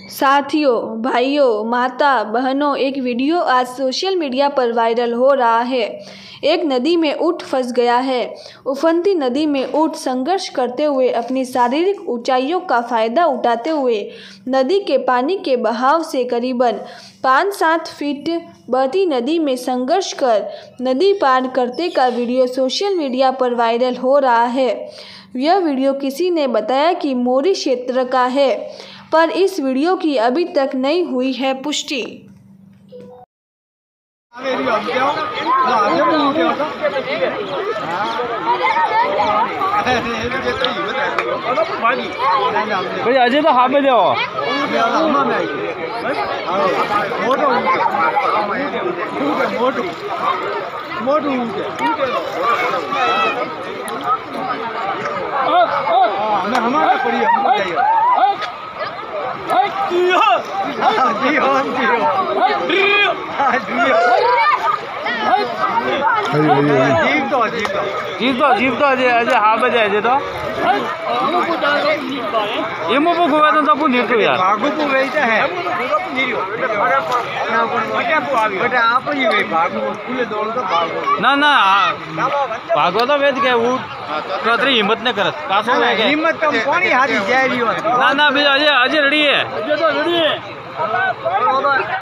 साथियों, भाइयों, माता बहनों, एक वीडियो आज सोशल मीडिया पर वायरल हो रहा है। एक नदी में ऊँट फंस गया है। उफनती नदी में ऊँट संघर्ष करते हुए अपनी शारीरिक ऊंचाइयों का फायदा उठाते हुए नदी के पानी के बहाव से करीबन 5-7 फीट बहती नदी में संघर्ष कर नदी पार करने का वीडियो सोशल मीडिया पर वायरल हो रहा है। यह वीडियो किसी ने बताया कि मोरी क्षेत्र का है, पर इस वीडियो की अभी तक नहीं हुई है पुष्टि। भाई अजय तो हाथ में दे हमारा पड़ी जीप तो अजय हाथ बजे अजय तो ये मुझे खुआ तो सब नीर तो यार भागो को वैसे है बेटा आप ही वे भागो खुले दौड़ तो भागो ना भागो तो वेद के वो रात्रि हिम्मत न करत कासो हिम्मत कम कोनी हारी जाय रही हो ना भी अजय रेडी है।